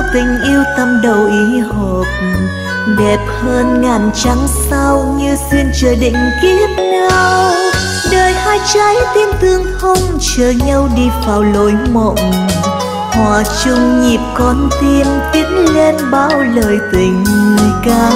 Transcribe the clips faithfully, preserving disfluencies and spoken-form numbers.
tình yêu tâm đầu ý hợp, đẹp hơn ngàn trăng sao như duyên trời định kiếp nào. Đời hai trái tim tương thông chờ nhau đi vào lối mộng, hòa chung nhịp con tim viết lên bao lời tình ca.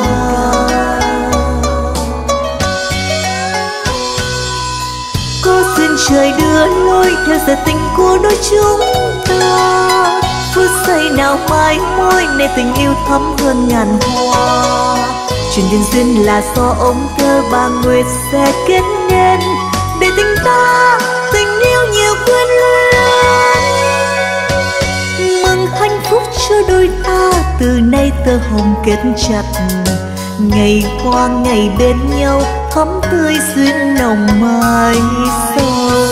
Có duyên trời đưa lối theo giờ tình của đôi chúng ta, phút giây nào mãi môi này tình yêu thắm hơn ngàn hoa. Chuyện nhân duyên là do ông thơ bà Nguyệt sẽ kết nên, để tình ta tình yêu nhiều quyến luyến. Mừng hạnh phúc cho đôi ta từ nay tơ hồng kết chặt, ngày qua ngày bên nhau thắm tươi duyên nồng mãi sau.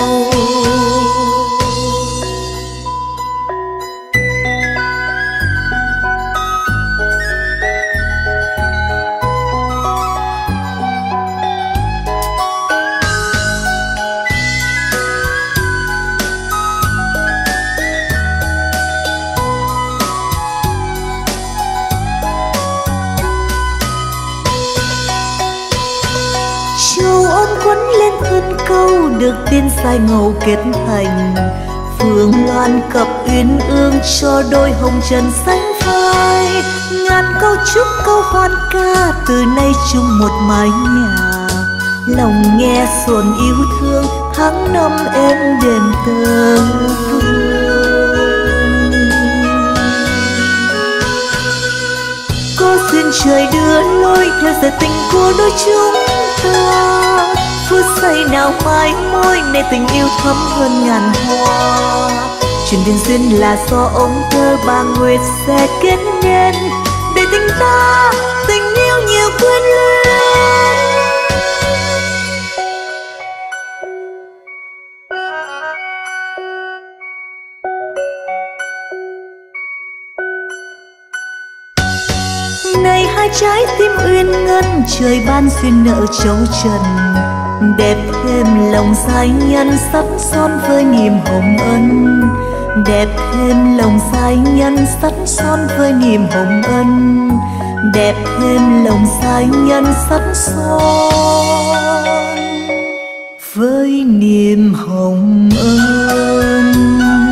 Câu được tiên sai ngầu kết thành, phương loan cập uyên ương cho đôi hồng trần sánh vai. Ngàn câu chúc câu hoan ca từ nay chung một mái nhà, lòng nghe xuồng yêu thương tháng năm êm đềm tơ vương. Có duyên trời đưa lối theo giờ tình của đôi chúng ta, phút giây nào mãi môi này tình yêu thắm hơn ngàn hoa. Chuyện tiền duyên là do ông thơ bà Nguyệt sẽ kết nên, để tình ta tình yêu nhiều quyến luyến. Này hai trái tim uyên ngân trời ban duyên nợ châu trần, đẹp thêm lòng giai nhân sắp son với niềm hồng ân. Đẹp thêm lòng giai nhân sắp son với niềm hồng ân. Đẹp thêm lòng giai nhân sắp son với niềm hồng ân.